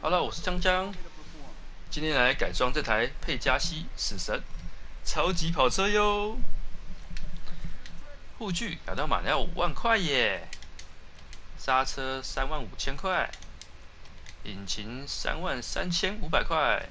Hello，我是江江，今天来改装这台佩加西死神超级跑车哟。护具改到满要5万块耶，刹车3万5千块，引擎3万3500块，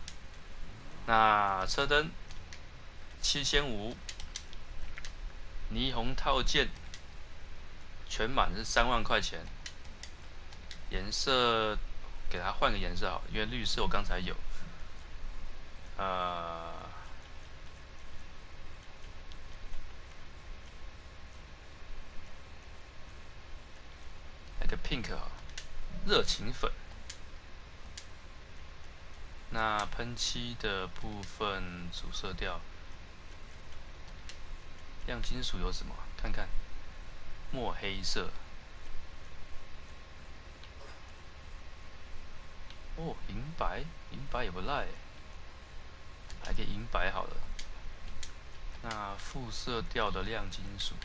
那车灯7500，霓虹套件全满是3万块钱，颜色给它换个颜色好，因为绿色我刚才有，来个 pink 好，热情粉。那喷漆的部分主色调，亮金属有什么？看看，墨黑色。哦，银白，银白也不赖，来个银白好了。那副色调的亮金属，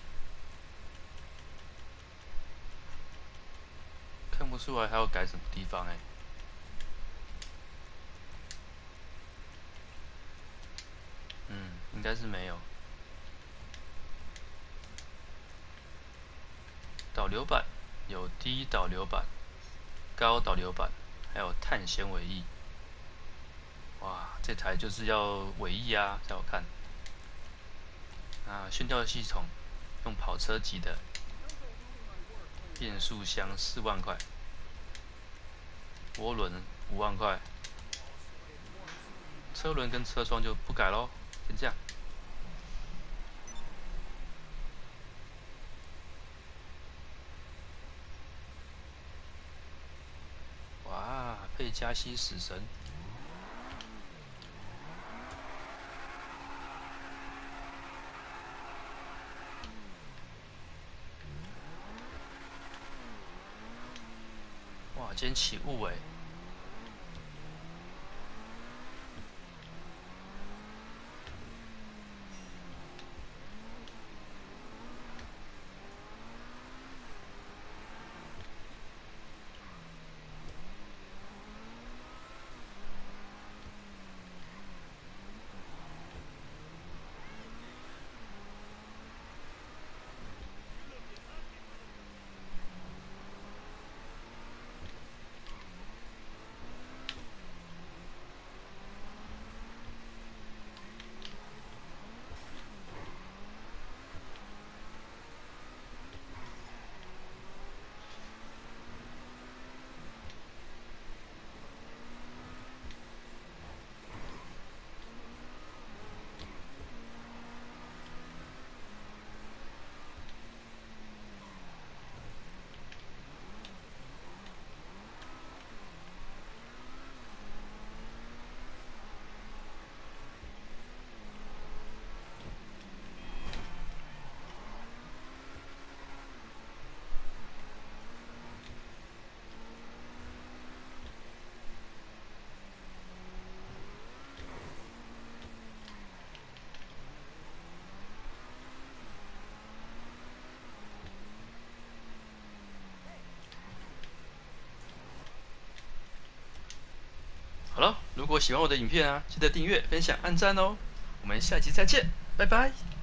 看不出来还要改什么地方哎。应该是没有。导流板有低导流板、高导流板，还有碳纤维翼。哇，这台就是要尾翼啊，才好看。那悬吊系统用跑车级的，变速箱4万块，涡轮5万块，车轮跟车窗就不改咯，先这样。哇，佩加西死神，哇，今天起雾哎。好了，如果喜欢我的影片啊，记得订阅、分享、按赞哦。我们下期再见，拜拜。